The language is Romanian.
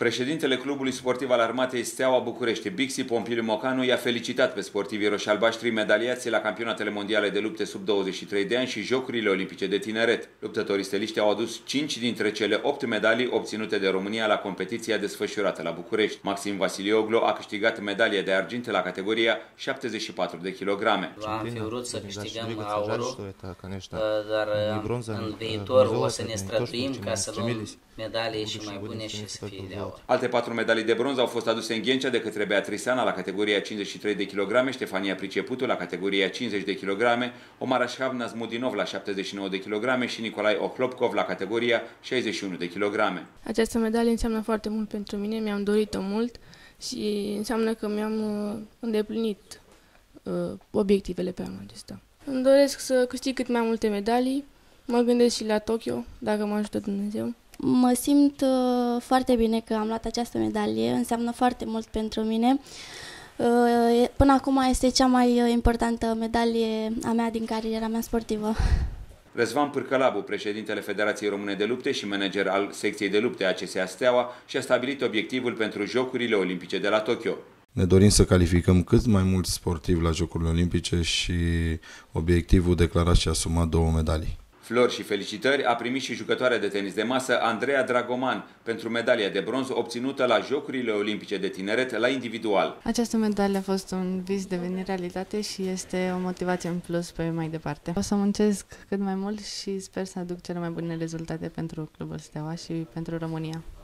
Președintele Clubului Sportiv al Armatei Steaua București, Bixi Pompiliu Mocanu, i-a felicitat pe sportivii roșii-albaștri medaliați la campionatele mondiale de lupte sub 23 de ani și Jocurile Olimpice de Tineret. Luptătorii steliști au adus 5 dintre cele 8 medalii obținute de România la competiția desfășurată la București. Maxim Vasilioglu a câștigat medalie de argint la categoria 74 de kilograme. Am fi vrut să câștigăm aurul, dar în viitor o să ne străduim ca să luăm medalii și mai bune și să fie de aur. Alte 4 medalii de bronz au fost aduse în Ghencea de către Beatrisana la categoria 53 de kg, Ștefania Priceputu la categoria 50 de kg, Omar Ashhavna Zmudinov la 79 de kg și Nicolae Ohlopkov la categoria 61 de kg. Această medalie înseamnă foarte mult pentru mine, mi-am dorit-o mult și înseamnă că mi-am îndeplinit obiectivele pe anul acesta. Îmi doresc să câștig cât mai multe medalii, mă gândesc și la Tokyo, dacă mă ajută Dumnezeu. Mă simt foarte bine că am luat această medalie, înseamnă foarte mult pentru mine. Până acum este cea mai importantă medalie a mea din cariera mea sportivă. Răzvan Pârcălabu, președintele Federației Române de Lupte și manager al secției de lupte ACSA Steaua, și-a stabilit obiectivul pentru Jocurile Olimpice de la Tokyo. Ne dorim să calificăm cât mai mulți sportivi la Jocurile Olimpice și obiectivul declarat și asumat 2 medalii. Flori și felicitări a primit și jucătoarea de tenis de masă Andreea Dragoman pentru medalia de bronz obținută la Jocurile Olimpice de Tineret la individual. Această medalie a fost un vis devenit realitate și este o motivație în plus pe mai departe. O să muncesc cât mai mult și sper să aduc cele mai bune rezultate pentru Clubul Steaua și pentru România.